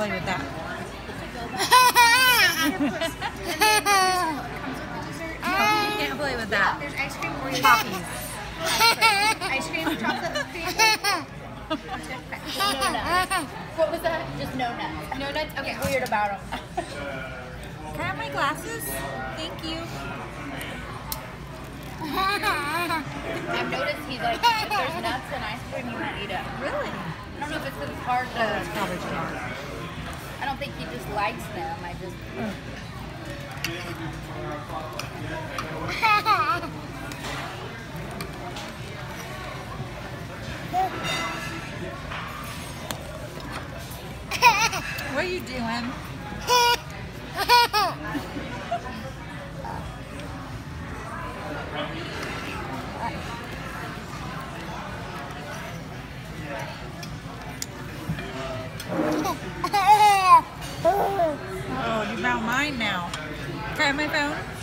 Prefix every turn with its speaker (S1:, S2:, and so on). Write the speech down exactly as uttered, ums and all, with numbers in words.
S1: play with that. You can't play with that.
S2: There's ice cream or
S1: Poppies.
S2: ice cream, chocolate cream. Just no nuts. What was that? Just no nuts. No nuts? Okay, weird about them.
S1: Can I have my glasses? Thank you.
S2: I've noticed he's like, if there's nuts and ice cream, he won't eat it.
S1: Really?
S2: I don't know if it's because it's hard to...
S1: That's probably true.
S2: I don't think he just likes them. I just...
S1: What are you doing? Oh, you found mine now. Can I have my phone?